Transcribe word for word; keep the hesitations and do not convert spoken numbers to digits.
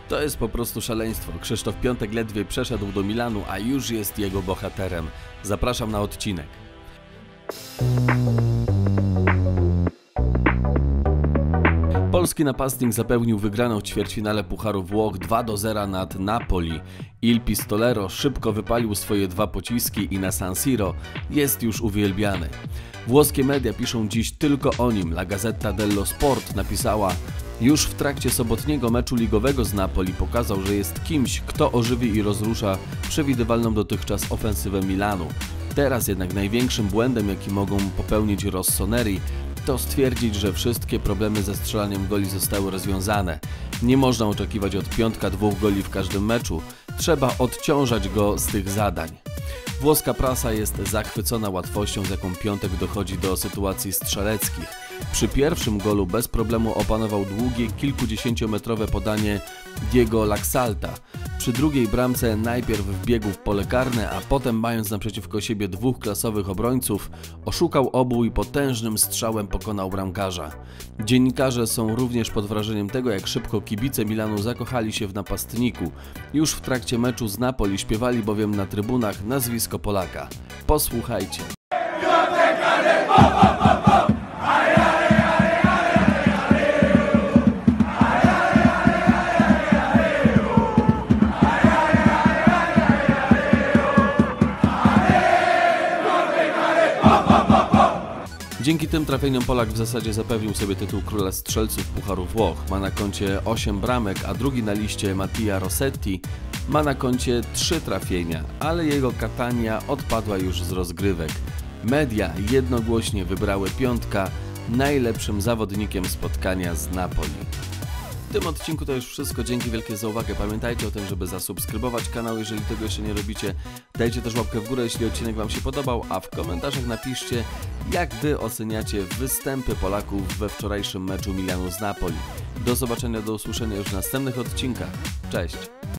To jest po prostu szaleństwo. Krzysztof Piątek ledwie przeszedł do Milanu, a już jest jego bohaterem. Zapraszam na odcinek. Polski napastnik zapewnił wygraną w ćwierćfinale Pucharu Włoch dwa do zera nad Napoli. Il Pistolero szybko wypalił swoje dwa pociski i na San Siro jest już uwielbiany. Włoskie media piszą dziś tylko o nim. La Gazzetta dello Sport napisała: już w trakcie sobotniego meczu ligowego z Napoli pokazał, że jest kimś, kto ożywi i rozrusza przewidywalną dotychczas ofensywę Milanu. Teraz jednak największym błędem, jaki mogą popełnić rossoneri, to stwierdzić, że wszystkie problemy ze strzelaniem goli zostały rozwiązane. Nie można oczekiwać od Piątka dwóch goli w każdym meczu. Trzeba odciążać go z tych zadań. Włoska prasa jest zachwycona łatwością, z jaką Piątek dochodzi do sytuacji strzeleckich. Przy pierwszym golu bez problemu opanował długie, kilkudziesięciometrowe podanie Diego Laxalta. Przy drugiej bramce najpierw wbiegł w pole karne, a potem, mając naprzeciwko siebie dwóch klasowych obrońców, oszukał obu i potężnym strzałem pokonał bramkarza. Dziennikarze są również pod wrażeniem tego, jak szybko kibice Milanu zakochali się w napastniku. Już w trakcie meczu z Napoli śpiewali bowiem na trybunach nazwisko Polaka. Posłuchajcie. Dzięki tym trafieniom Polak w zasadzie zapewnił sobie tytuł króla strzelców Pucharu Włoch. Ma na koncie osiem bramek, a drugi na liście Mattia Rossetti ma na koncie trzy trafienia, ale jego Catania odpadła już z rozgrywek. Media jednogłośnie wybrały Piątka najlepszym zawodnikiem spotkania z Napoli. W tym odcinku to już wszystko. Dzięki wielkie za uwagę. Pamiętajcie o tym, żeby zasubskrybować kanał, jeżeli tego jeszcze nie robicie. Dajcie też łapkę w górę, jeśli odcinek Wam się podobał, a w komentarzach napiszcie, jak Wy oceniacie występy Polaków we wczorajszym meczu Milanu z Napoli. Do zobaczenia, do usłyszenia już w następnych odcinkach. Cześć!